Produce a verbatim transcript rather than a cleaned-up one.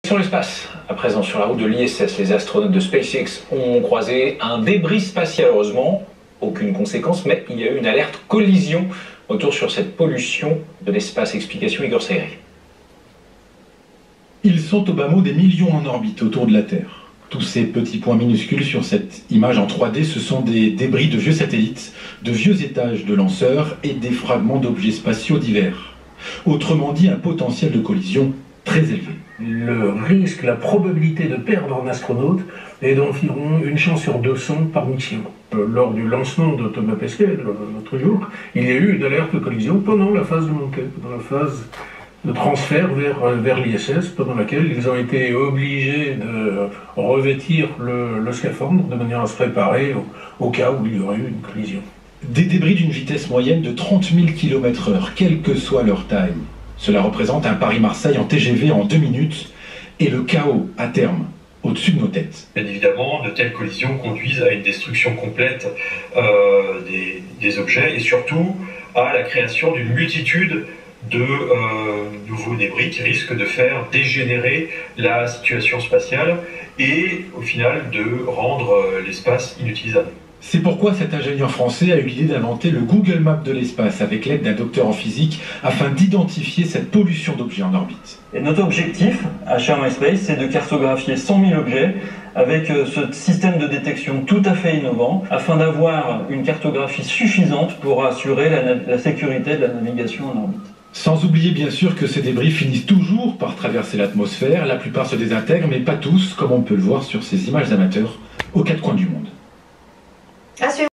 Sur l'espace, à présent sur la route de l'I S S, les astronautes de SpaceX ont croisé un débris spatial. Heureusement, aucune conséquence, mais il y a eu une alerte collision. Retour sur cette pollution de l'espace. Explication Igor Segri. Ils sont au bas mot des millions en orbite autour de la Terre. Tous ces petits points minuscules sur cette image en trois D, ce sont des débris de vieux satellites, de vieux étages de lanceurs et des fragments d'objets spatiaux divers. Autrement dit, un potentiel de collision très élevé. Le risque, la probabilité de perdre un astronaute est d'environ une chance sur deux cents par mission. Lors du lancement de Thomas Pesquet, l'autre jour, il y a eu une alerte de collision pendant la phase de montée, pendant la phase de transfert vers, vers l'I S S, pendant laquelle ils ont été obligés de revêtir le, le scaphandre de manière à se préparer au, au cas où il y aurait eu une collision. Des débris d'une vitesse moyenne de trente mille kilomètres heure, quelle que soit leur taille. Cela représente un Paris-Marseille en T G V en deux minutes et le chaos à terme au-dessus de nos têtes. Bien évidemment, de telles collisions conduisent à une destruction complète euh, des, des objets et surtout à la création d'une multitude de euh, nouveaux débris qui risquent de faire dégénérer la situation spatiale et au final de rendre euh, l'espace inutilisable. C'est pourquoi cet ingénieur français a eu l'idée d'inventer le Google Maps de l'espace avec l'aide d'un docteur en physique afin d'identifier cette pollution d'objets en orbite. Et notre objectif à Sharma Space, c'est de cartographier cent mille objets avec ce système de détection tout à fait innovant afin d'avoir une cartographie suffisante pour assurer la, la sécurité de la navigation en orbite. Sans oublier bien sûr que ces débris finissent toujours par traverser l'atmosphère, la plupart se désintègrent, mais pas tous, comme on peut le voir sur ces images amateurs aux quatre coins du monde. À suivre.